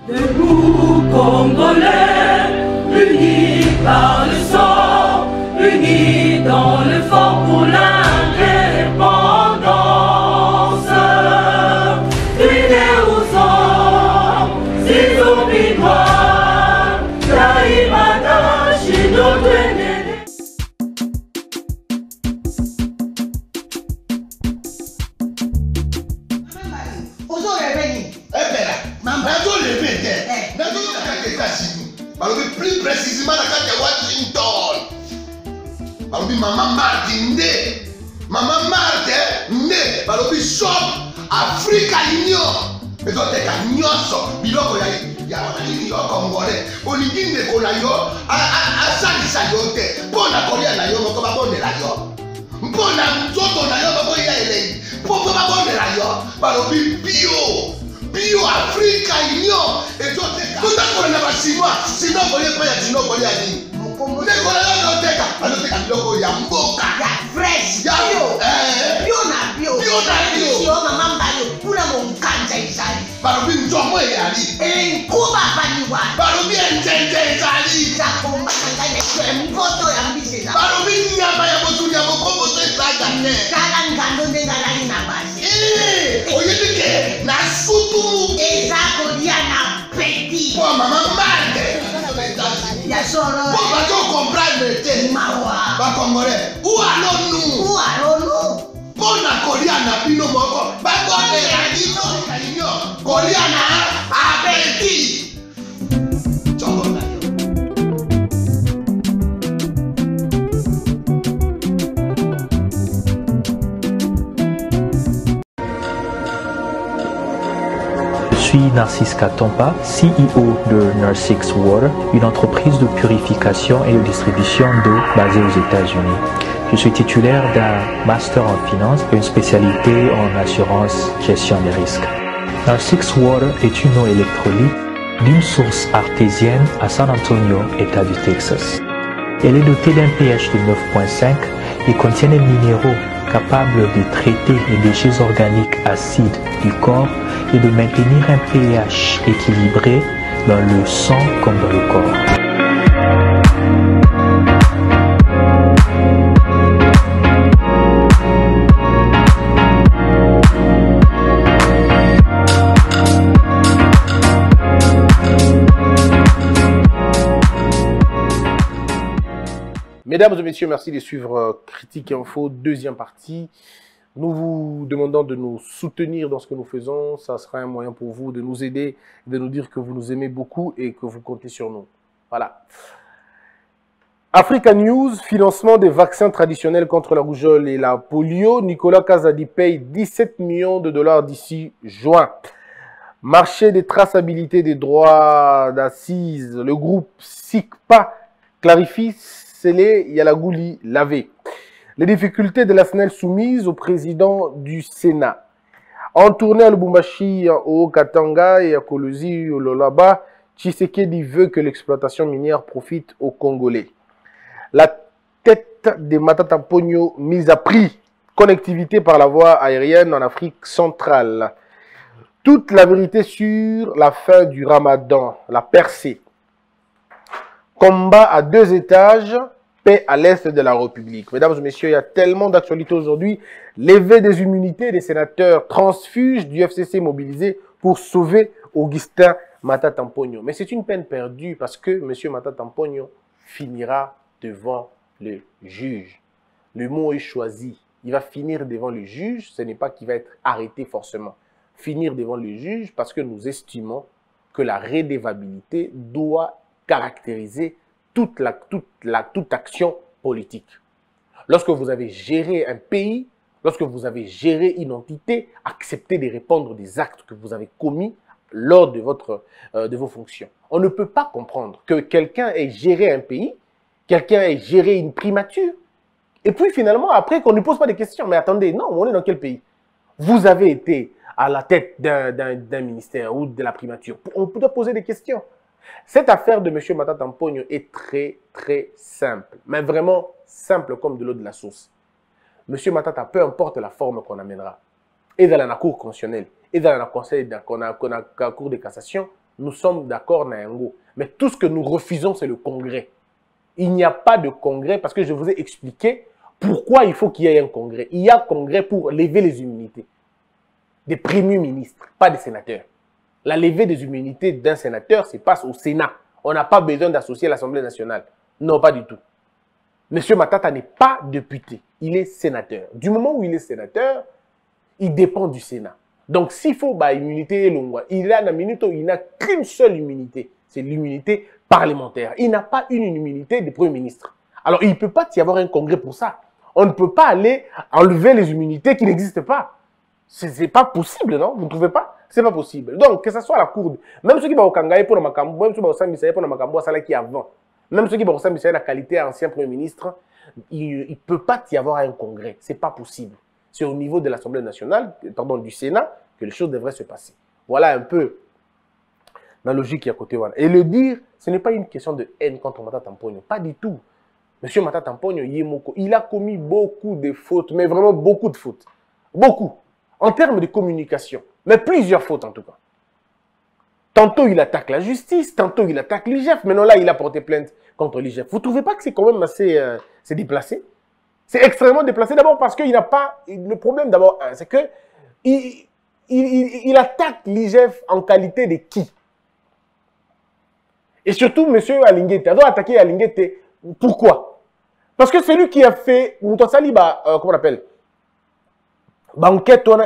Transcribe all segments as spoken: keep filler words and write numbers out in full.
Debout Congolais, unis par le sang, unis dans l'effort pour l'indépendance. Unis aux hommes, ces zombies noirs, Taïmada, chez notre ennemi. Plus précisément dans la Washington. Balobi Maman Martin né. Maman Martin né. Balobi shop Africa Union. Mais donc t'es qu'à nyonso. Biloko ya ya wanani yo Congolais. Olingi ne kola yo a a a sali sali te. Pona kolia na yo moko ba bonde la yo. Mpona nzoto na yo bako ya ele. Popo ba bonde la yo. Balobi bio. Bio Africa Union et toi t'es tout à fait na basinois sinon voyez pas ya sinon voyez ani mukombe kola yo teka ano teka biloko ya mboka ya fresh ya bio eh bio na bio bio na bio yo mama mbayo kuna monkanja isali barobi nzomo yali eh kuba baniwa barobi enjenje isali za komba kanganya kwa mboto ya mbise za barobi nyama ya botu ya mokombo to isaga ne kala ngando ndengala na basi eh oyedike na sutu ezako dia na petit pour maman mande ya solo pour pas to comprendre te mawa ba Congolais où allons nous où allons nous pour na kolia na bino moko ba bonde la bino la kolia na appétit chongo. Je suis Narcisse Katompa, C E O de Narsix Water, une entreprise de purification et de distribution d'eau basée aux États-Unis. Je suis titulaire d'un master en finance et une spécialité en assurance gestion des risques. Narsix Water est une eau électrolyte d'une source artésienne à San Antonio, État du Texas. Elle est dotée d'un pH de neuf virgule cinq et contient des minéraux capables de traiter les déchets organiques acides du corps et de maintenir un pH équilibré dans le sang comme dans le corps. Mesdames et messieurs, merci de suivre Critique Info, deuxième partie. Nous vous demandons de nous soutenir dans ce que nous faisons. Ça sera un moyen pour vous de nous aider, de nous dire que vous nous aimez beaucoup et que vous comptez sur nous. Voilà. Africa News, financement des vaccins traditionnels contre la rougeole et la polio. Nicolas Kazadi paye dix-sept millions de dollars d'ici juin. Marché des traçabilités des droits d'assises. Le groupe SICPA clarifie scellé Yalagouli lavé. Les difficultés de la S N E L soumises au président du Sénat. En tournée à Lubumbashi, au Katanga et à Kolosi, au Lolaba, Tshisekedi veut que l'exploitation minière profite aux Congolais. La tête des Matata Ponyo mise à prix. Connectivité par la voie aérienne en Afrique centrale. Toute la vérité sur la fin du Ramadan, la percée. Combat à deux étages, paix à l'est de la République. Mesdames et messieurs, il y a tellement d'actualités aujourd'hui. Levée des immunités des sénateurs transfuges du F C C mobilisés pour sauver Augustin Matata Ponyo. Mais c'est une peine perdue parce que M. Matata Ponyo finira devant le juge. Le mot est choisi. Il va finir devant le juge. Ce n'est pas qu'il va être arrêté forcément. Finir devant le juge parce que nous estimons que la redevabilité doit caractériser toute, la, toute, la, toute action politique. Lorsque vous avez géré un pays, lorsque vous avez géré une entité, acceptez de répondre des actes que vous avez commis lors de, votre, euh, de vos fonctions. On ne peut pas comprendre que quelqu'un ait géré un pays, quelqu'un ait géré une primature, et puis finalement, après, qu'on ne pose pas de questions. Mais attendez, non, on est dans quel pays? Vous avez été à la tête d'un ministère ou de la primature. On peut poser des questions. Cette affaire de M. Matata Ponyo est très, très simple. Mais vraiment simple comme de l'eau de la source. M. Matata, peu importe la forme qu'on amènera, et dans la cour constitutionnelle, et dans la conseil, dans la cour de cassation, nous sommes d'accord, Nayango. Mais tout ce que nous refusons, c'est le congrès. Il n'y a pas de congrès parce que je vous ai expliqué pourquoi il faut qu'il y ait un congrès. Il y a un congrès pour lever les immunités des premiers ministres, pas des sénateurs. La levée des immunités d'un sénateur se passe au Sénat. On n'a pas besoin d'associer l'Assemblée nationale. Non, pas du tout. Monsieur Matata n'est pas député, il est sénateur. Du moment où il est sénateur, il dépend du Sénat. Donc s'il faut bah, immunité longue, il a une minute où il n'a qu'une seule immunité, c'est l'immunité parlementaire. Il n'a pas une immunité de Premier ministre. Alors il ne peut pas y avoir un congrès pour ça. On ne peut pas aller enlever les immunités qui n'existent pas. Ce n'est pas possible, non? Vous ne trouvez pas? Ce n'est pas possible. Donc que ce soit la cour, même ceux qui vont au Kangaï pour le Makambo, même ceux qui vont au Sambissaï pour le Makambo, ça là qui avant. Même ceux qui vont au Sambissaï, la qualité ancien Premier ministre, il ne peut pas y avoir un congrès. Ce n'est pas possible. C'est au niveau de l'Assemblée nationale, pardon, du Sénat, que les choses devraient se passer. Voilà un peu la logique qui est à côté. Voilà. Et le dire, ce n'est pas une question de haine contre Matata Mponyo. Pas du tout. Monsieur Matata Mponyo, il a commis beaucoup de fautes, mais vraiment beaucoup de fautes. Beaucoup. En termes de communication. Mais plusieurs fautes en tout cas. Tantôt il attaque la justice, tantôt il attaque l'I G F. Maintenant là, il a porté plainte contre l'I G F. Vous ne trouvez pas que c'est quand même assez euh, c'est déplacé? C'est extrêmement déplacé d'abord parce qu'il n'a pas... Le problème d'abord, c'est que il, il, il, il attaque l'I G F en qualité de qui? Et surtout, M. Alinguete. Il doit attaquer Alinguete. Pourquoi? Parce que celui qui a fait... Mouton Saliba, euh, comment on appelle? Banquette,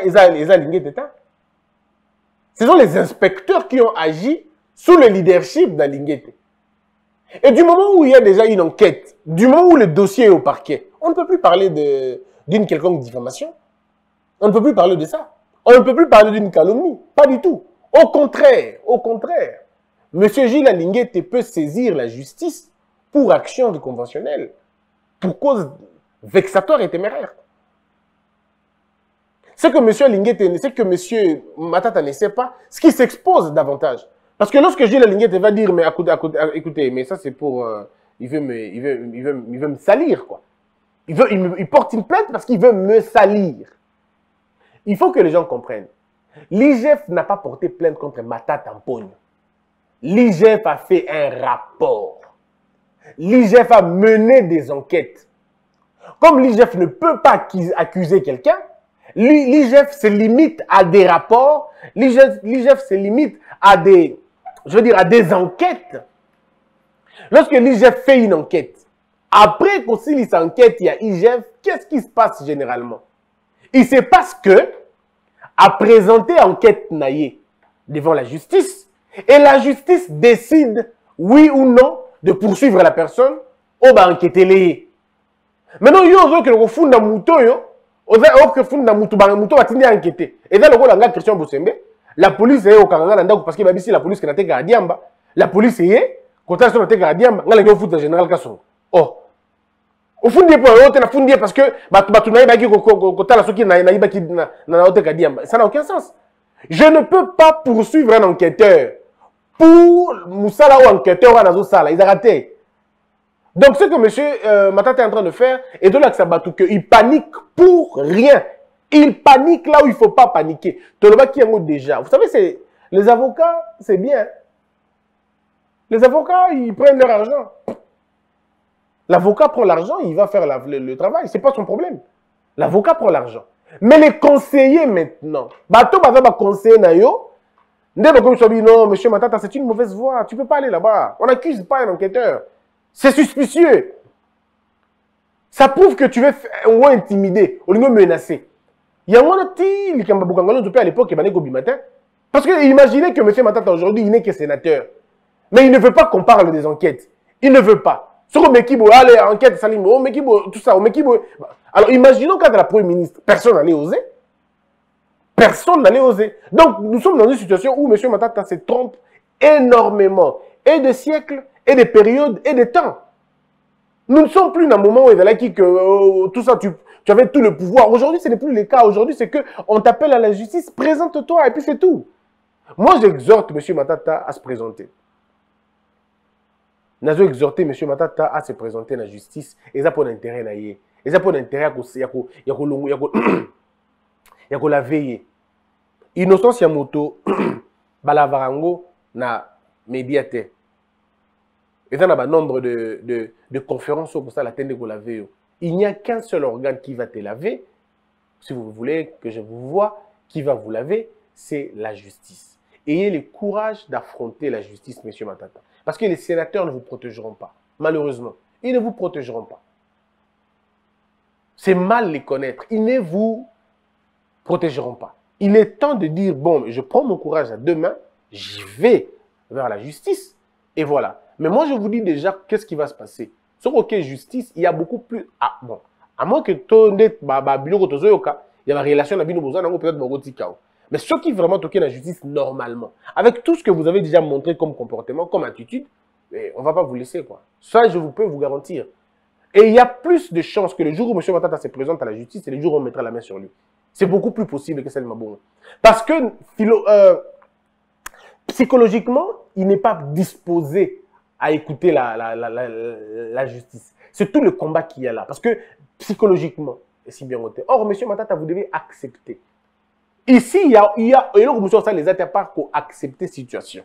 ce sont les inspecteurs qui ont agi sous le leadership d'Alinguete. Et du moment où il y a déjà une enquête, du moment où le dossier est au parquet, on ne peut plus parler d'une quelconque diffamation. On ne peut plus parler de ça. On ne peut plus parler d'une calomnie. Pas du tout. Au contraire, au contraire. M. Gilles Alinguete peut saisir la justice pour action de conventionnelle, pour cause vexatoire et téméraire. C'est que M. Alinguete, c'est que M. Matata ne sait pas, ce qui s'expose davantage. Parce que lorsque Gilles Alinguete va dire, mais écoutez, mais ça c'est pour... Euh, il, veut me, il, veut, il, veut, il veut me salir, quoi. Il, veut, il, me, il porte une plainte parce qu'il veut me salir. Il faut que les gens comprennent. L'I G F n'a pas porté plainte contre Matata Mponyo. L'I G F a fait un rapport. L'I G F a mené des enquêtes. Comme l'I G F ne peut pas accuser quelqu'un, l'I G F se limite à des rapports, l'I G F se limite à des, je veux dire, à des enquêtes. Lorsque l'I G F fait une enquête, après qu'on signe cette enquête, il y a I G F, qu'est-ce qui se passe généralement? Il se passe que, à présenter enquête naïe devant la justice, et la justice décide, oui ou non, de poursuivre la personne, ou va enquêter les. Maintenant, il y a un autre qui fond dans le mouton, et dans le rôle de Christian Boussembe, la police est au Canada parce qu'il va dire la police qui n'a pas été Diamba. La police est, quand elle est à Diamba, elle est au foot de général Kasson. Oh. Au fond, parce que ça n'a aucun sens. Je ne peux pas poursuivre un enquêteur pour Moussala ou enquêteur à Nazosala. Il a raté. Donc, ce que M. Euh, Matata est en train de faire, et de là que ça bat tout, qu'il panique pour rien. Il panique là où il ne faut pas paniquer. Toloba qui est déjà. Vous savez, les avocats, c'est bien. Les avocats, ils prennent leur argent. L'avocat prend l'argent, il va faire la, le, le travail. Ce n'est pas son problème. L'avocat prend l'argent. Mais les conseillers maintenant, Bato va conseiller Nayo. Non, M. Matata, c'est une mauvaise voie. Tu ne peux pas aller là-bas. On n'accuse pas un enquêteur. C'est suspicieux. Ça prouve que tu veux au moins intimider, au lieu de menacer. Il y a un petit, il y a à l'époque, il y a matin. Parce que imaginez que M. Matata aujourd'hui, il n'est que sénateur. Mais il ne veut pas qu'on parle des enquêtes. Il ne veut pas. Sur le Mekibo, allez, enquête, Salim, au Mekibo, tout ça, au Mekibo. Alors imaginons quand la Premier ministre, personne n'allait oser. Personne n'allait oser. Donc nous sommes dans une situation où M. Matata se trompe énormément. Et de siècles, et des périodes, et des temps. Nous ne sommes plus dans un moment où il y a qui que euh, tout ça, tu, tu avais tout le pouvoir. Aujourd'hui, ce n'est plus le cas. Aujourd'hui, c'est qu'on t'appelle à la justice, présente-toi, et puis c'est tout. Moi, j'exhorte M. Matata à se présenter. Nazo exhorté M. Matata à se présenter à la justice. Et ça pour l'intérêt naïe. Et ça pour l'intérêt à la veille. Innocence Yamoto, Balavarango, na médiateur. Et ça, on a un nombre de, de, de conférences pour ça, la tête de vous laver. Il n'y a qu'un seul organe qui va te laver, si vous voulez que je vous vois, qui va vous laver, c'est la justice. Ayez le courage d'affronter la justice, monsieur Matata. Parce que les sénateurs ne vous protégeront pas, malheureusement. Ils ne vous protégeront pas. C'est mal les connaître. Ils ne vous protégeront pas. Il est temps de dire, bon, je prends mon courage à deux mains, j'y vais vers la justice, et voilà. Mais moi, je vous dis déjà, qu'est-ce qui va se passer? Sur OK, justice, il y a beaucoup plus... Ah, bon. À moins que tout le monde il y a une relation avec le peut-être. Mais ceux qui vraiment toquent la justice normalement, avec tout ce que vous avez déjà montré comme comportement, comme attitude, on ne va pas vous laisser, quoi. Ça, je vous peux vous garantir. Et il y a plus de chances que le jour où M. Matata se présente à la justice, c'est le jour où on mettra la main sur lui. C'est beaucoup plus possible que celle de Mabongo. Parce que philo, euh, psychologiquement, il n'est pas disposé à écouter la, la, la, la, la justice. C'est tout le combat qu'il y a là. Parce que psychologiquement, c'est si bien noté. Or, M. Matata, vous devez accepter. Ici, il y a, il y a et là, ça les aide pas pour accepter la situation.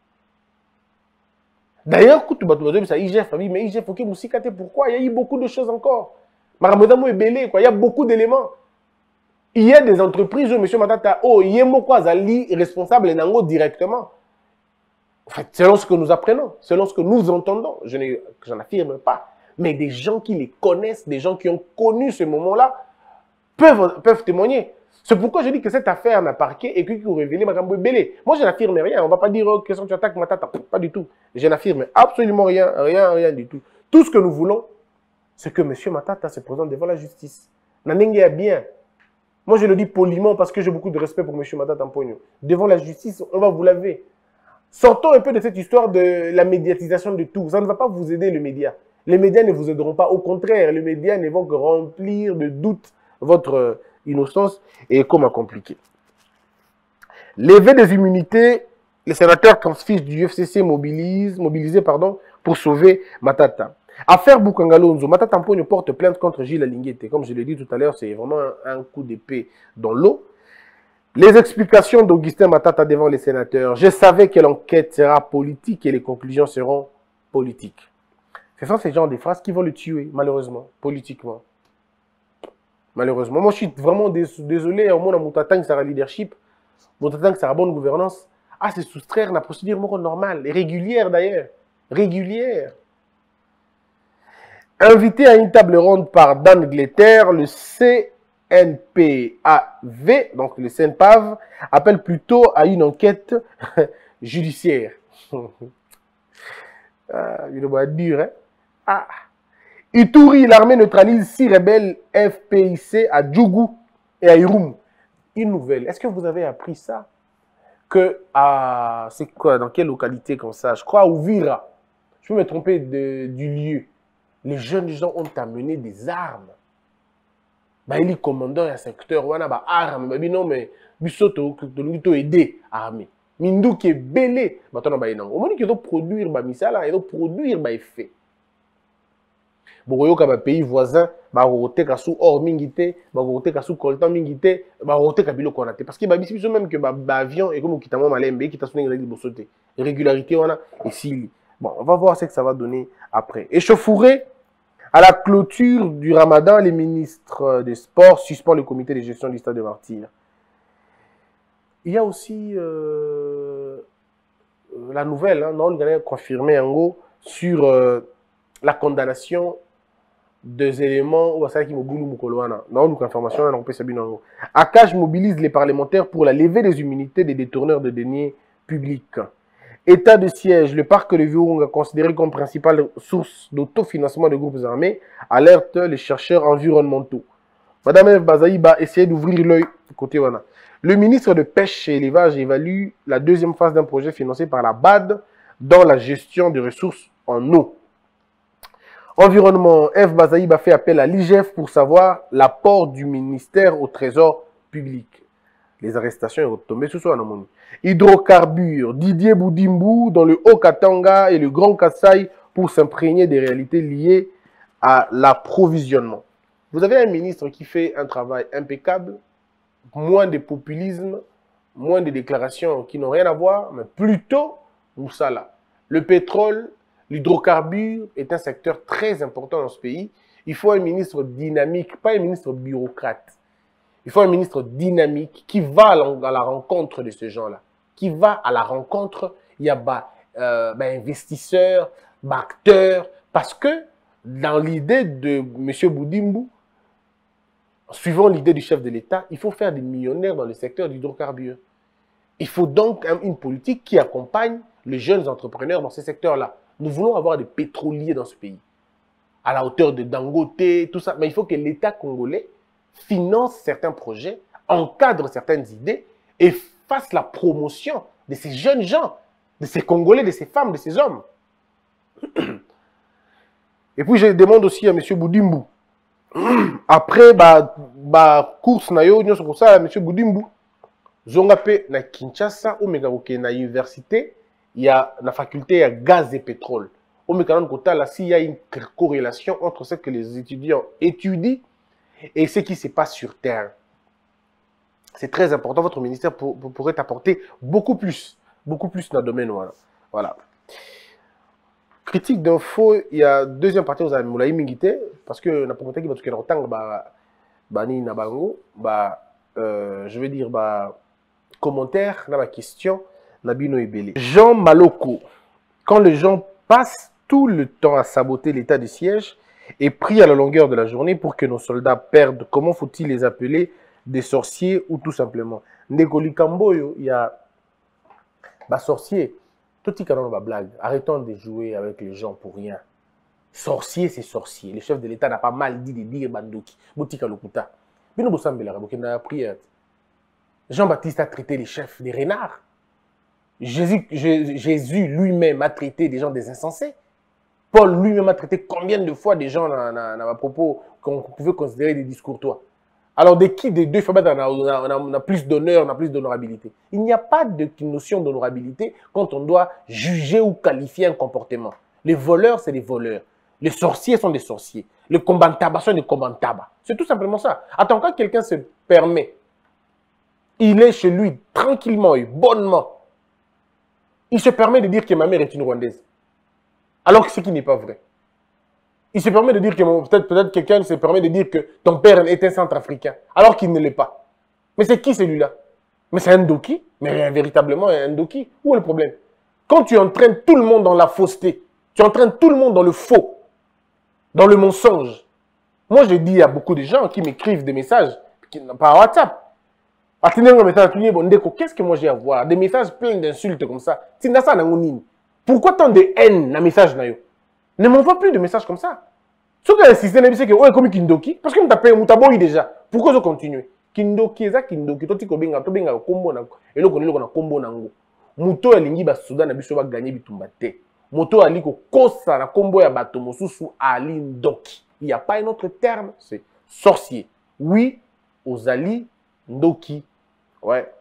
D'ailleurs, quand tu vas ça, I G F, mais I G F, ok, pourquoi? Il y a eu beaucoup de choses encore. Maramodamo est belé, quoi. Il y a beaucoup d'éléments. Il y a des entreprises où M. Matata, oh, il y a quoi, Zali, responsable directement. En fait, selon ce que nous apprenons, selon ce que nous entendons, je n'en affirme pas. Mais des gens qui les connaissent, des gens qui ont connu ce moment-là, peuvent, peuvent témoigner. C'est pourquoi je dis que cette affaire n'a parqué et que vous révélez Marambo Belé. Moi, je n'affirme rien. On ne va pas dire, oh, question tu attaques Matata. Pas du tout. Je n'affirme absolument rien, rien, rien du tout. Tout ce que nous voulons, c'est que M. Matata se présente devant la justice. Nanengue est bien. Moi, je le dis poliment parce que j'ai beaucoup de respect pour M. Matata Mpogno. Devant la justice, on va vous laver. Sortons un peu de cette histoire de la médiatisation de tout. Ça ne va pas vous aider, le média. Les médias ne vous aideront pas. Au contraire, les médias ne vont que remplir de doutes votre innocence et comment compliqué. Lever des immunités, les sénateurs transfichent du F C C mobilisent, mobilisés pardon, pour sauver Matata. Affaire Bukangalonzo, Matata Mpogno porte plainte contre Gilles Alinguete. Comme je l'ai dit tout à l'heure, c'est vraiment un, un coup d'épée dans l'eau. Les explications d'Augustin Matata devant les sénateurs. Je savais que l'enquête sera politique et les conclusions seront politiques. Ce sont ces genres de phrases qui vont le tuer, malheureusement, politiquement. Malheureusement. Moi, je suis vraiment désolé. Au moins, Moutatangue, ça a leadership. Moutatangue, ça a bonne gouvernance. Ah, c'est soustraire la procédure normale, et régulière d'ailleurs. Régulière. Invité à une table ronde par Dan Gletter, le C N P A V, donc le C N P A V, appelle plutôt à une enquête judiciaire. Ah, il doit être dur, hein? Ah. Ituri, l'armée neutralise six rebelles F P I C à Djougou et à Irum. Une nouvelle. Est-ce que vous avez appris ça? Que à... C'est quoi? Dans quelle localité comme ça? Je crois à Ouvira. Je peux me tromper de, du lieu. Les jeunes gens ont amené des armes. Bah, il est commandant et secteur. On a des armes. Bah, non, mais Bissoto, tu aider armée. Mindou qui est belé. Bah, on a des armes. Au moins, ils doivent produire des misala, ils doivent produire des effets. Bogoyoka ba pays voisin ba roté ka sous or mingité ba roté ka sous coltan mingité ba roté ka bilo konaté parce que ba bisi même que ba avion et comme kitamo malembe qui t'a sonné avec bosoté régularité on a et si bon on va voir ce que ça va donner après. Échauffourée à la clôture du Ramadan, les ministres des Sports suspendent le comité de gestion du Stade des Martyrs. Il y a aussi euh, la nouvelle hein, non on a confirmé en gros sur euh, la condamnation des éléments où ça qui mobilise Mukoloana. Non, nous information on peut savoir non. Akash mobilise les parlementaires pour la levée des immunités des détourneurs de deniers publics. État de siège, le parc de Virunga considéré comme principale source d'autofinancement des groupes armés, alerte les chercheurs environnementaux. Madame F. Bazaïba essaie d'ouvrir l'œil côté Wana. Le ministre de Pêche et Élevage évalue la deuxième phase d'un projet financé par la B A D dans la gestion des ressources en eau. Environnement, F. Bazaïba fait appel à l'I G F pour savoir l'apport du ministère au trésor public. Les arrestations sont tombées ce soir. Hydrocarbures, Didier Boudimbu dans le Haut-Katanga et le Grand Kassai pour s'imprégner des réalités liées à l'approvisionnement. Vous avez un ministre qui fait un travail impeccable, moins de populisme, moins de déclarations qui n'ont rien à voir, mais plutôt Moussala. Le pétrole, l'hydrocarbure est un secteur très important dans ce pays. Il faut un ministre dynamique, pas un ministre bureaucrate. Il faut un ministre dynamique qui va à la rencontre de ces gens-là. Qui va à la rencontre, il y a bah, euh, bah, investisseurs, bah, acteurs, parce que dans l'idée de M. Boudimbu, suivant l'idée du chef de l'État, il faut faire des millionnaires dans le secteur de l'hydrocarbure. Il faut donc une politique qui accompagne les jeunes entrepreneurs dans ces secteurs-là. Nous voulons avoir des pétroliers dans ce pays, à la hauteur de Dangote, tout ça. Mais il faut que l'État congolais finance certains projets, encadre certaines idées et fasse la promotion de ces jeunes gens, de ces Congolais, de ces femmes, de ces hommes. Et puis je demande aussi à M. Boudimbu, après bah, bah, course na yo, pour ça, M. Boudimbu, zongape na Kinshasa, au Megaroke na université, il y a la faculté à gaz et pétrole. Au Megaroke là, s'il y a une corrélation entre ce que les étudiants étudient et ce qui se passe sur Terre. C'est très important. Votre ministère pour, pour, pourrait apporter beaucoup plus. Beaucoup plus dans le domaine. Voilà. Voilà. Critique d'info, il y a deuxième partie aux amis. Moulaï Mingité, parce que na promoté qui va tout autant bah bani na bango bah euh, je vais dire bah commentaire dans ma question Nabino Ebele. Jean Maloko, quand les gens passent tout le temps à saboter l'état de siège et prient à la longueur de la journée pour que nos soldats perdent, comment faut-il les appeler? Des sorciers ou tout simplement Ndekoli Kamboyo, il y a bah sorcier. Tout le monde va blague. Arrêtons de jouer avec les gens pour rien. Sorcier, c'est sorcier. Le chef de l'État n'a pas mal dit de dire Bandoki. Boutika Lokuta. Bino Bosambela, Bokena prière. Jean-Baptiste a traité les chefs des renards. Jésus, Jésus lui-même a traité des gens des insensés. Paul lui-même a traité combien de fois des gens à propos qu'on pouvait considérer des discourtois. Alors, de qui des deux, on a, on a, on a plus d'honneur, on a plus d'honorabilité. Il n'y a pas de notion d'honorabilité quand on doit juger ou qualifier un comportement. Les voleurs, c'est des voleurs. Les sorciers sont des sorciers. Les combattants sont des combattants. C'est tout simplement ça. Attends, quand quelqu'un se permet, il est chez lui tranquillement et bonnement, il se permet de dire que ma mère est une Rwandaise. Alors que ce qui n'est pas vrai. Il se permet de dire que peut-être peut-être quelqu'un se permet de dire que ton père est un centrafricain, alors qu'il ne l'est pas. Mais c'est qui celui-là? Mais c'est un Doki? Mais véritablement un Doki? Où est le problème? Quand tu entraînes tout le monde dans la fausseté, tu entraînes tout le monde dans le faux, dans le mensonge. Moi, je dis à beaucoup de gens qui m'écrivent des messages par WhatsApp. Qu'est-ce que moi j'ai à voir? Des messages pleins d'insultes comme ça. Pourquoi tant de haine dans message? Ne m'envoie plus de messages comme ça. Ce qui est insisté, c'est que ouais, comme Kindoki, parce que m'tapé m'taboyi déjà. Pourquoi je continue? Kindoki, eza Kindoki, toi tu kobenga, tu benga combo na, et le connais le combo nango. Muto elingi ba Soudan na biso ba gagner bitumba te. Moto ali ko kosa na combo ya bato mosusu ali Ndoki. Il n'y a pas un autre terme, c'est sorcier. Oui, aux Ali Ndoki. Ouais.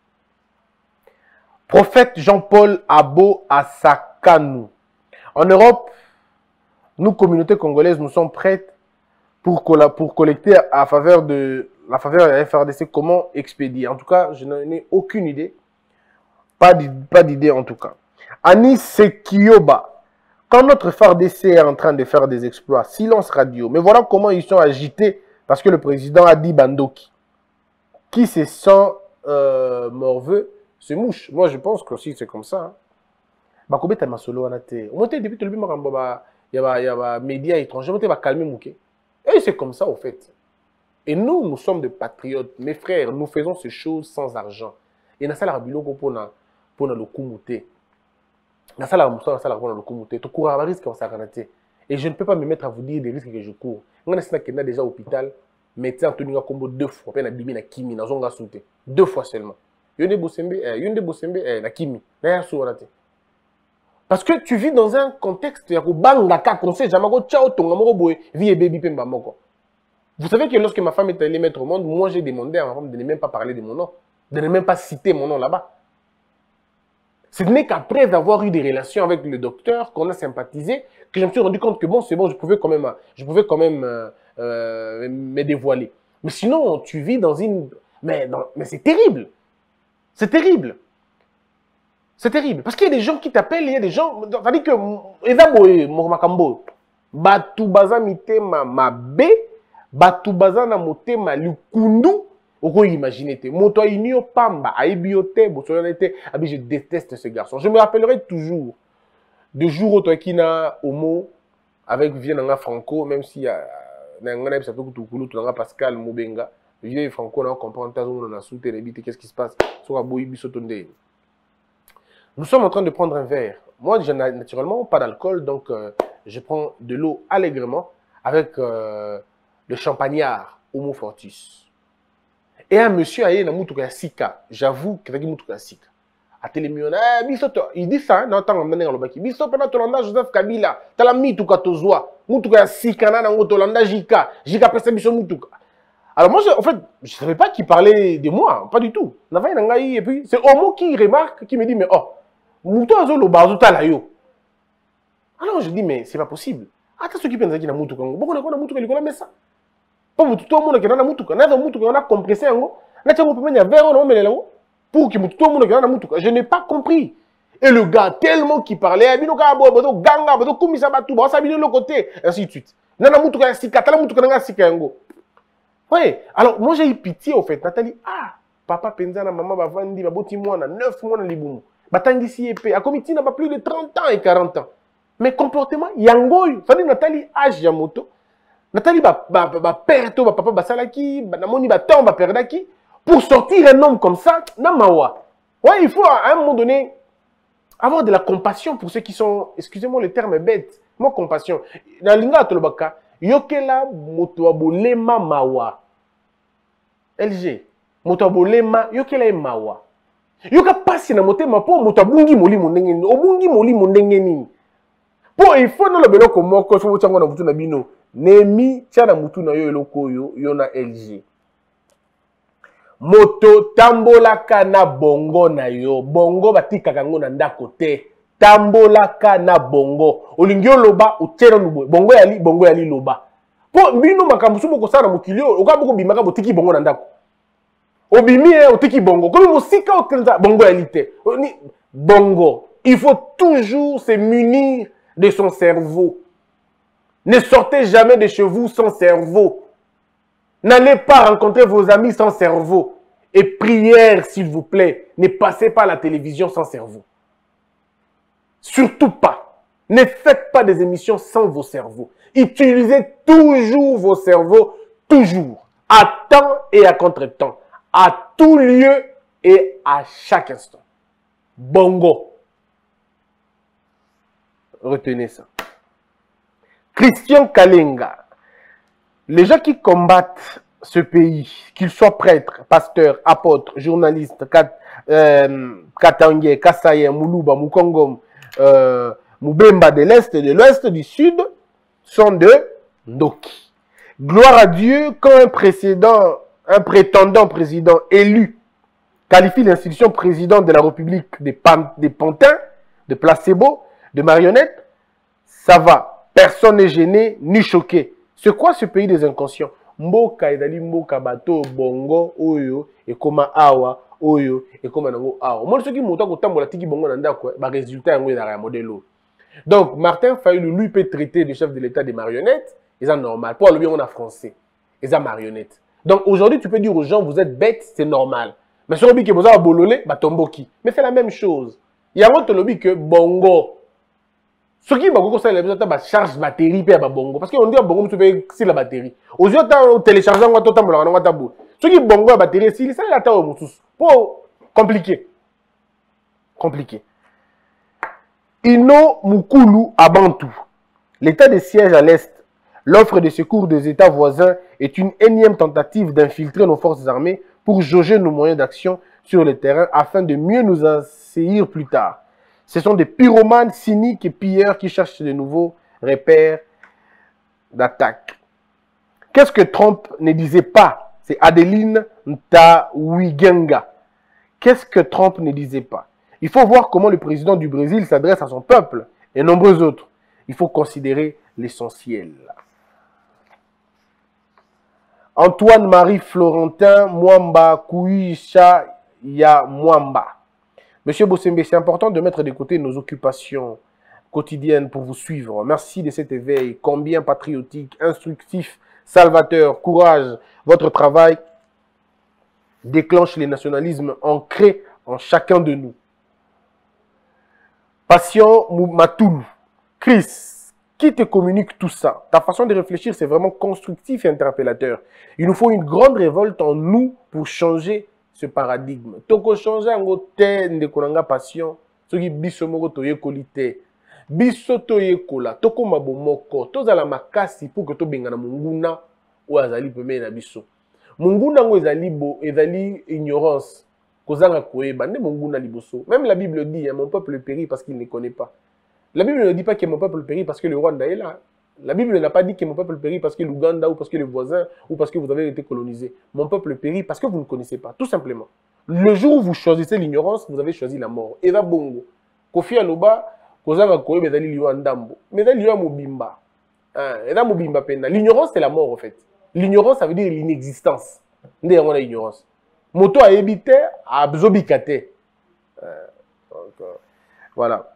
Prophète Jean-Paul Abo Asakanou. En Europe, nous, communauté congolaise, nous sommes prêtes pour, pour collecter à faveur de la faveur de la F R D C comment expédier. En tout cas, je n'en ai aucune idée. Pas d'idée en tout cas. Anis Sekioba. Quand notre F R D C est en train de faire des exploits, silence radio. Mais voilà comment ils sont agités parce que le président a dit Bandoki. Qui se sent euh, morveux, se mouche. Moi, je pense que aussi c'est comme ça. Bakobe ta masolo anate. On était depuis tout le monde. Il y a des médias étrangers, on va calmer Mouké. Et c'est comme ça, au fait. Et nous, nous sommes des patriotes. Mes frères, nous faisons ces choses sans argent. Et dans ça, la rabiloko pour le kumute. Dans ça, la rabiloko pour le kumute. Tu cours à risque, et je ne peux pas me mettre à vous dire des risques que je cours. On a déjà à l'hôpital, médecin Antonio Combo deux fois, puis on a bimi na kimi, na zonga sauté. Deux fois seulement. Yonde Bosembe, Yonde Bosembe, na kimi. Na yasu wanate. Parce que tu vis dans un contexte, vous savez que lorsque ma femme est allée mettre au monde, moi j'ai demandé à ma femme de ne même pas parler de mon nom, de ne même pas citer mon nom là-bas. Ce n'est qu'après avoir eu des relations avec le docteur, qu'on a sympathisé, que je me suis rendu compte que bon, c'est bon, je pouvais quand même, je pouvais quand même euh, euh, me dévoiler. Mais sinon, tu vis dans une... Mais, mais c'est terrible. C'est terrible. C'est terrible. Parce qu'il y a des gens qui t'appellent, il y a des gens... C'est-à-dire que... Ezaboe, Momakambo, Batu baza mitema mabe, Batu baza na motema lukundu, Oko imaginer te. Moto inio pamba, aibiote, bosoyonete, abi je déteste ce garçon. Je me rappellerai toujours de jour où qui na homo avec Vienne Franco, même si euh, Nangana ça peut tout tout Pascal Mobenga, Vieux Franco on comprend ta zone on a sauté les bites, qu'est-ce qui se passe sur la boïbi sotonde. Nous sommes en train de prendre un verre. Moi, je n'ai naturellement pas d'alcool, donc euh, je prends de l'eau allègrement avec euh, le champagnard Homo Fortis. Et un monsieur a na mutuka ya sika, j'avoue que mutuka ya sika. A télémion, eh bisoto, il dit ça, non tant on a lobaki. Bisoto na tolanda Joseph Kabila, tala mituka tozwa, mutuka ya sika na ngo tolanda Jika, Jika pesa biso mutuka. Alors moi, je, en fait, je ne savais pas qu'il parlait de moi, pas du tout. Et puis, c'est Homo qui remarque, qui me dit, mais oh, Mouto Azolo Bazuta la yo. Alors je dis, mais c'est pas possible. Attends, ceux qui pensent qu'il y a Moutuka, beaucoup de gens ont Moutuka, ils connaissent ça. Pas tout le monde qui a Moutuka, n'a pas Moutuka, on a compressé un mot, n'a pas pu mettre un verre, on a mis là pour que tout le monde qui a Moutuka. Je n'ai pas compris. Et le gars, tellement qu'il parlait, Binoka, Bodo, Ganga, Bodo, Kumisa Batou, ça vient de l'autre côté, ainsi de suite. N'a pas Moutuka, Sika, Tala Moutuka, Nanga Sika, Ngo. Oui, alors moi j'ai eu pitié au fait. Nathalie, ah, papa Penzana, maman, Bavandi, Baboti, moi, on a neuf mois dans les boumous. Batangi si épée. À comité n'a pas plus de trente ans et quarante ans. Mais comportement, yangoy. Ça dit Nathalie, âge Yamoto. Nathalie, ba, ba, ba, perto, ba, papa, ba, salaki, ba, namoni, ba, ton, ba, perdaki. Pour sortir un homme comme ça, namawa. Ouais, il faut à un moment donné avoir de la compassion pour ceux qui sont, excusez-moi le terme est bête. Moi, compassion. Dans l'inga tolobaka, yokela, motoabolema mawa. L G. Motoabolema, yokela mawa. Yoka pasi na motema po moto abungi molimo ndenge nini obungi molimo ndenge nini po il faut na lobelo ko moko fo tsango na mutu na bino nemi tia na mutu na yo eloko yo yo na L G moto tambolaka na bongo na yo bongo batikaka ngo na ndako te tambolaka na bongo olingi oloba otera lubwe bongo yali bongo yali loba po bino makambo sumo ko sala mokilio okaboko bimaka botiki bongo na ndako Obimi est au tiki bongo. Comme au sika au bongo élité. Bongo. Il faut toujours se munir de son cerveau. Ne sortez jamais de chez vous sans cerveau. N'allez pas rencontrer vos amis sans cerveau. Et prière, s'il vous plaît. Ne passez pas la télévision sans cerveau. Surtout pas. Ne faites pas des émissions sans vos cerveaux. Utilisez toujours vos cerveaux. Toujours. À temps et à contre-temps. À tout lieu et à chaque instant. Bongo. Retenez ça. Christian Kalenga. Les gens qui combattent ce pays, qu'ils soient prêtres, pasteurs, apôtres, journalistes, kat, euh, Katangé, Kassaye, Moulouba, Moukongom, euh, Moubemba de l'Est et de l'Ouest, du Sud, sont de Ndoki. Gloire à Dieu quand un précédent un prétendant président élu qualifie l'institution président de la République des, pan des pantins, de placebo, de marionnettes, ça va. Personne n'est gêné ni choqué. C'est quoi ce pays des inconscients? Mboka edali mboka bato bongo oyo et koma awa oyo et koma nango awa. Moi ce qui monta ko tambola tiki bongo na ndako ba résultat yango ya modelo. Donc Martin Fayulu lui peut traiter le chef de l'État des marionnettes, c'est normal. Pour le bien on a français, les marionnettes. Donc aujourd'hui, tu peux dire aux gens, vous êtes bêtes, c'est normal. Mais sur le lobby que vous avez bololé, bah tomboki. Mais c'est la même chose. Il y a un autre lobby que bongo. Ce qui va ça, il y a charge batterie pour bongo. Parce qu'on dit bongo, tu peux c'est la batterie. Aux yeux, tu as téléchargé un autre temps, on a un Ce qui bongo la batterie, c'est ça, il y a un pour compliqué. Compliqué. Ino Mukulu à Bantou. L'état de siège à l'Est. L'offre de secours des États voisins est une énième tentative d'infiltrer nos forces armées pour jauger nos moyens d'action sur le terrain afin de mieux nous assaillir plus tard. Ce sont des pyromanes cyniques et pilleurs qui cherchent de nouveaux repères d'attaque. Qu'est-ce que Trump ne disait pas? C'est Adeline Ntawigenga. Qu'est-ce que Trump ne disait pas? Il faut voir comment le président du Brésil s'adresse à son peuple et nombreux autres. Il faut considérer l'essentiel. Antoine-Marie Florentin Mwamba Kouisha Ya Mwamba. Monsieur Bossembe, c'est important de mettre de côté nos occupations quotidiennes pour vous suivre. Merci de cet éveil, combien patriotique, instructif, salvateur, courage. Votre travail déclenche les nationalismes ancrés en chacun de nous. Patient Matoul, Chris, qui te communique tout ça? Ta façon de réfléchir, c'est vraiment constructif et interpellateur. Il nous faut une grande révolte en nous pour changer ce paradigme. Toko changer en côté de konanga passion, ce qui biso moko toye kolite. Biso toye kola, toko mabomoko, tozala makasi pour que to bengana munguna ou azali peme na biso. Munguna ngo ezali bo, ezali ignorance. Kozanga koeba, ne munguna liboso. Même la Bible dit, hein, mon peuple périt parce qu'il ne connaît pas. La Bible ne dit pas que mon peuple périt parce que le Rwanda est là. La Bible n'a pas dit que mon peuple périt parce que l'Ouganda ou parce que le voisin ou parce que vous avez été colonisé. Mon peuple périt parce que vous ne connaissez pas, tout simplement. Le jour où vous choisissez l'ignorance, vous avez choisi la mort. Eva Bongo, Kofi Aloba, Kozanga Koe, Bezali Liwa Ndambo, Bezali Liwa Mobimba. Eda Mobimba Penda. L'ignorance, c'est la mort, en fait. L'ignorance, ça veut dire l'inexistence. Ndé on a l'ignorance. Moto a évité, a absobikate. Voilà.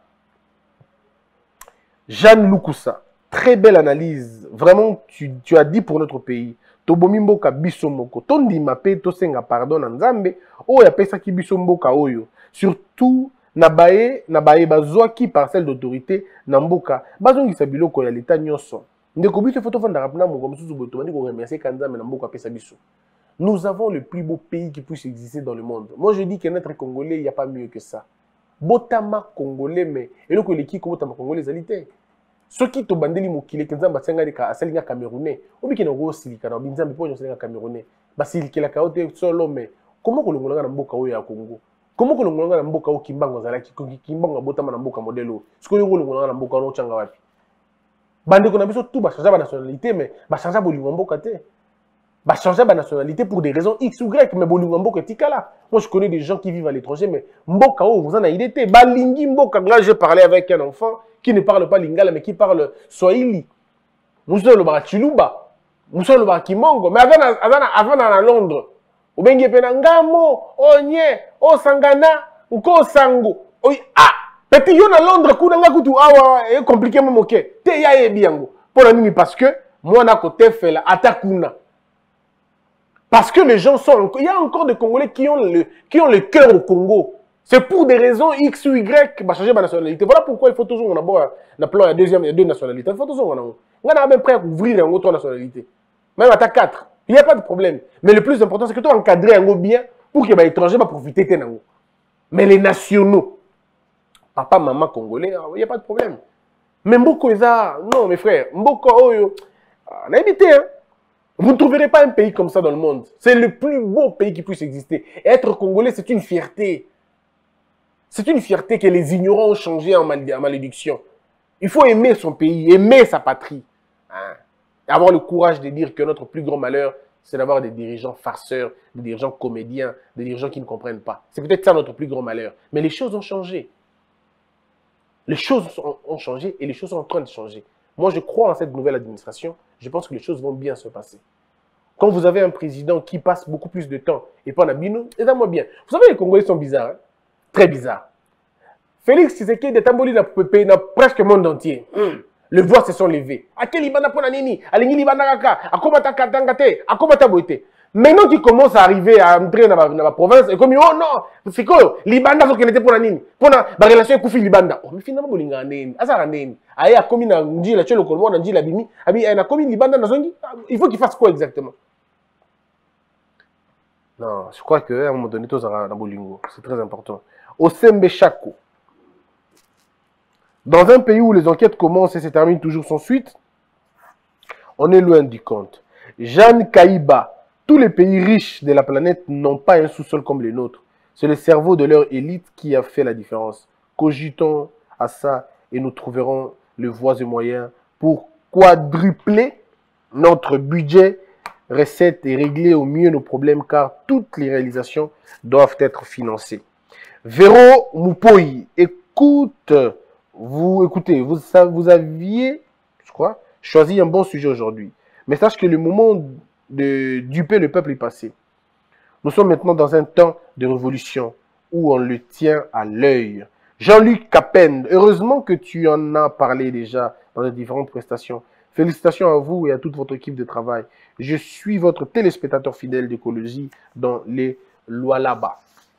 Jeanne Lukusa. Très belle analyse. Vraiment, tu, tu as dit pour notre pays. Tobomimboka bisomoko. Tondi mape tosenga pardon nzambe. O ya pesa ki bisomboka oyo. Surtout nabaye nabaye bazwa ki parcelle d'autorité namboka. Bazongi sa biloko ya l'état nyonso. Ndeko biso photo fanda rapna mo comme sous boto bandi ko remercier kanzambe namboka pesa biso. Nous avons le plus beau pays qui puisse exister dans le monde. Moi je dis que notre Congolais, il n'y a pas mieux que ça. Botama Congolais mais et donc les qui botama Congolais alité. Ceux qui te bandeli mokile kenzamba tsenga ka asalinga camerounais obi kena go silika na binzambe po nyosenga camerounais basiliki la kaote solo mais comment ko longolanga na mboka oyo ya Congo comment ko longolanga na mboka o kimbango zalaki ko kimbango botama na mboka modelo siko yo longolanga na mboka no changa wapi bande ko na biso tout ba changer ba nationalité mais ba changer bolingo mboka te ba changer ba nationalité pour des raisons X ou Y mais bolingo mboka tikala. Moi je connais des gens qui vivent à l'étranger mais mboka o vous en a idée ba lingi mboka. Là j'ai parlé avec un enfant qui ne parle pas lingala, mais qui parle swahili. Moussa le bar Chiluba, Moussa le bar Kimongo, mais avant avant à Londres. Ou bien il ngamo, onye, o sangana, ou ko sango. Ah, petit yon à Londres, kou nanga kutu awa, est compliqué même ok. Te ya e biango. Pour la nuit parce que moi na côté fait la atakuna. Parce que les gens sont, il y a encore des Congolais qui ont le qui ont le cœur au Congo. C'est pour des raisons X ou Y bah changer ma nationalité. Voilà pourquoi il faut toujours on a un plan, il y a deuxième, il y a deux nationalités. Il faut toujours on a on a même prêt à ouvrir une autre nationalité. Même à ta quatre, il n'y a pas de problème. Mais le plus important c'est que tu encadres un bien pour que les étrangers va profiter de nango. Mais les nationaux, papa, maman congolais, il n'y a pas de problème. Mais Mboko ça, non mes frères, Mboko oyo, on a évité hein. Vous ne trouverez pas un pays comme ça dans le monde. C'est le plus beau pays qui puisse exister. Et être congolais, c'est une fierté. C'est une fierté que les ignorants ont changé en, mal en malédiction. Il faut aimer son pays, aimer sa patrie. Hein. Et avoir le courage de dire que notre plus grand malheur, c'est d'avoir des dirigeants farceurs, des dirigeants comédiens, des dirigeants qui ne comprennent pas. C'est peut-être ça notre plus grand malheur. Mais les choses ont changé. Les choses ont changé et les choses sont en train de changer. Moi, je crois en cette nouvelle administration. Je pense que les choses vont bien se passer. Quand vous avez un président qui passe beaucoup plus de temps et pas Nabino, aidez-moi bien. Vous savez, les Congolais sont bizarres. Hein? Très bizarre. Félix Tshisekedi est emboli dans presque le monde entier. Mm. Les voix se sont levées. À quel Libana pour Nini? À l'Ingili Banaka? À Komata Katangate? À Komata Boite? Maintenant qu'il commence à arriver à entrer dans ma province, et comme oh non, c'est quoi? Libanda, ce qui n'était pour Nini? Pour la relation avec Libanda. Oh, mais finalement, Bolinga Nini. Ah, ça Nini. Ah, il y a commis dans Ndji, la Tchelo Kolmo, Ndji, la Bimi. Ah, il y a commis Libanda dans Zongi. Il faut qu'il fasse quoi exactement? Non, je crois qu'à un moment donné, tout ça va dans Bolingo. C'est très important. Osembe Chako. Dans un pays où les enquêtes commencent et se terminent toujours sans suite, on est loin du compte. Jeanne Kaïba. Tous les pays riches de la planète n'ont pas un sous-sol comme les nôtres. C'est le cerveau de leur élite qui a fait la différence. Cogitons à ça et nous trouverons les voies et moyens pour quadrupler notre budget, recettes et régler au mieux nos problèmes car toutes les réalisations doivent être financées. Véro Moupoyi, écoute, vous écoutez, vous, vous aviez, je crois, choisi un bon sujet aujourd'hui. Mais sache que le moment de duper le peuple est passé. Nous sommes maintenant dans un temps de révolution où on le tient à l'œil. Jean-Luc Capen, heureusement que tu en as parlé déjà dans les différentes prestations. Félicitations à vous et à toute votre équipe de travail. Je suis votre téléspectateur fidèle d'écologie dans les Lualaba.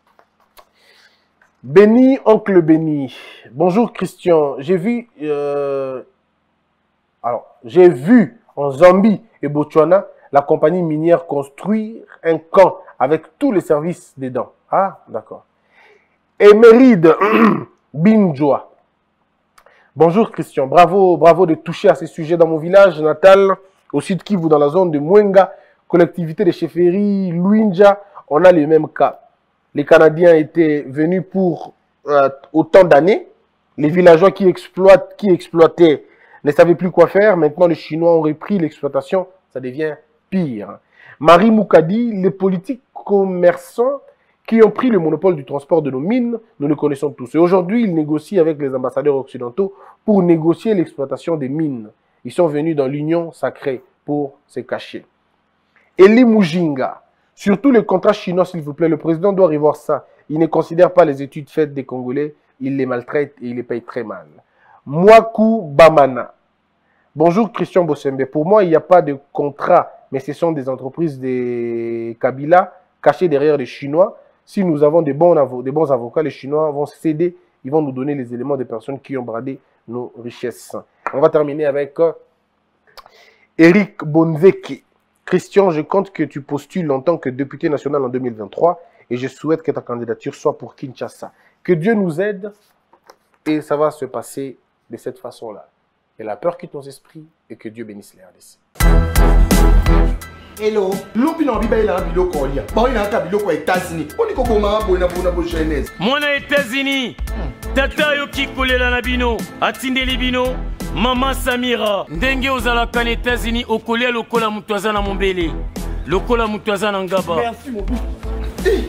Béni, oncle Béni. Bonjour Christian. J'ai vu, euh, alors, j'ai vu en Zambie et Botswana la compagnie minière construire un camp avec tous les services dedans. Ah, d'accord. Éméride Binjoa. Bonjour Christian. Bravo, bravo de toucher à ces sujets dans mon village natal, au sud Kivu, dans la zone de Mwenga, collectivité de chefferie Luinja. On a les mêmes cas. Les Canadiens étaient venus pour euh, autant d'années. Les villageois qui, exploitent, qui exploitaient ne savaient plus quoi faire. Maintenant, les Chinois ont repris l'exploitation. Ça devient pire. Marie Moukadi, les politiques commerçants qui ont pris le monopole du transport de nos mines, nous le connaissons tous. Et aujourd'hui, ils négocient avec les ambassadeurs occidentaux pour négocier l'exploitation des mines. Ils sont venus dans l'union sacrée pour se cacher. Eli Mujinga, surtout les contrats chinois, s'il vous plaît, le président doit revoir ça. Il ne considère pas les études faites des Congolais, il les maltraite et il les paye très mal. Mwaku Bamana. Bonjour Christian Bossembe. Pour moi, il n'y a pas de contrat, mais ce sont des entreprises des Kabila cachées derrière les Chinois. Si nous avons des bons, avo des bons avocats, les Chinois vont céder, ils vont nous donner les éléments des personnes qui ont bradé nos richesses. On va terminer avec euh, Eric Bonveki. Christian, je compte que tu postules en tant que député national en deux mille vingt-trois et je souhaite que ta candidature soit pour Kinshasa. Que Dieu nous aide et ça va se passer de cette façon-là. Que la peur quitte nos esprits et que Dieu bénisse les R D C. Hello. Lupino biba ila biloko olia. Ba ina ka biloko États-Unis. Oni ko koma bona bona bo jeunesse. Mwana États-Unis. Tata yo kikolela na bino, atindeli bino. Mama Samira, ndenge ozalaka na États-Unis okolia lokola mutu aza na mombele. Lokola mutu aza na ngaba. Merci mon but. Hey.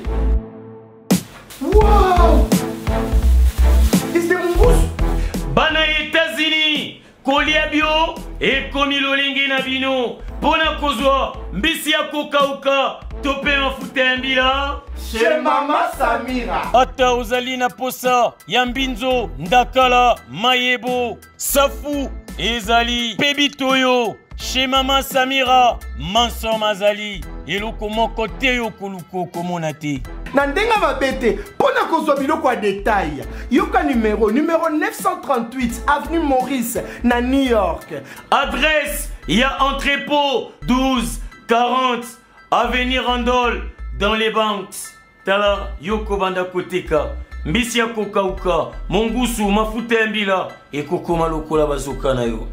Wow! C'est mon bouche. Bana États-Unis, kolia bio e komi lolingi na bino. Pona kozwa mbisi ya kokauka tope mafuta ya mbila Chez Mama Samira. ata ozali na posa ya mbinzo ndakala mayebo safu ezali pebitoyo chez Mama Samira manso mazali eloko moko te yo koluko komona te Na ndenga mabete pona kozwa biloko ya détail. Yoka numéro numéro neuf cent trente-huit avenue Maurice na New York. adresse il y a entrepôt douze quarante avenue Randol dans les banques tala yoko banda koteka mbisi ya kokauka mongusu mafuta ya mbila ekokoma lokola bazoka na yo.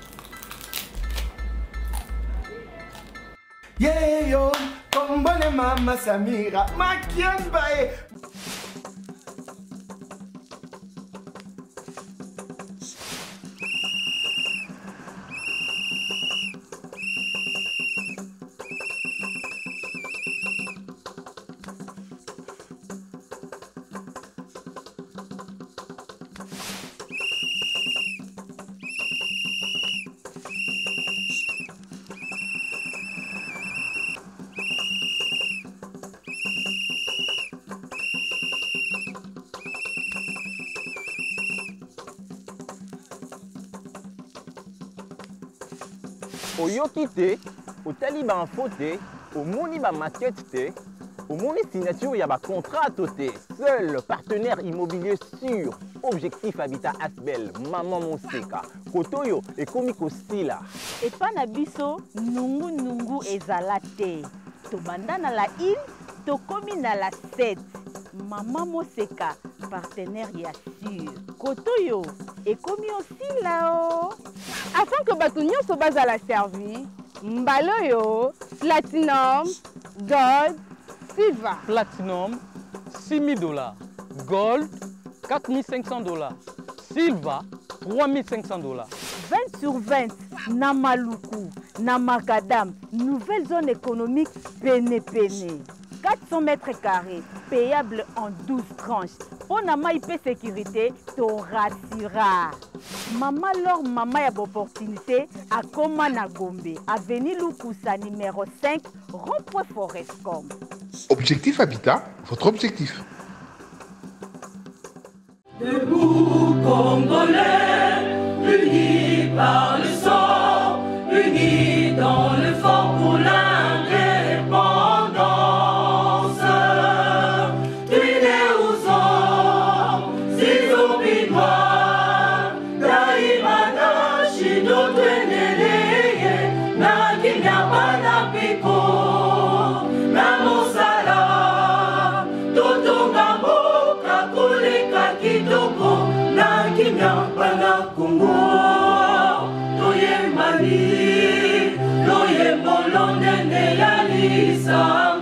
Yeah yo, kombone Mama Samira, makiambae. Oyoki te, otali ba info te, omoni ba maquette te, omoni signature ya ba contrat te. Seul partenaire immobilier sûr, Objectif Habitat Asbel, Maman Monseka, Kotoyo et Komiko Stila. Et pas na biso, nungu nungu ezala te. Tobanda na la île, tokomi na la sept. Maman Monseka, partenaire ya sûr. Kotoyo et komi aussi là-haut. Afin que bato nyonso bazala servi, mbalo yo, platinum, gold, silver. Platinum, six mille dollars. Gold, quatre mille cinq cents dollars. Silver, trois mille cinq cents dollars. vingt sur vingt, na Maluku, na Macadam, nouvelle zone économique Pene Pene. quatre cents mètres carrés, payable en douze tranches. On a ma I P sécurité, to rassura. Maman Lor Mama y a opportunité à Komana Gombe, avenue Lukusa numéro cinq, rond-point Forestcom. Objectif Habitat, votre objectif. Debout Congolais, unis par le sang, unis dans le fort pour l'indépendance. Tués aux hommes, si obinois, Taïmana, Chido, Tweneleye, na Kinyabana Piko, na Mosala, Totonga Boka, Kulika Kitoko, na Kinyabana Kongo, Toye Mali, Toye Molonene Yalisa.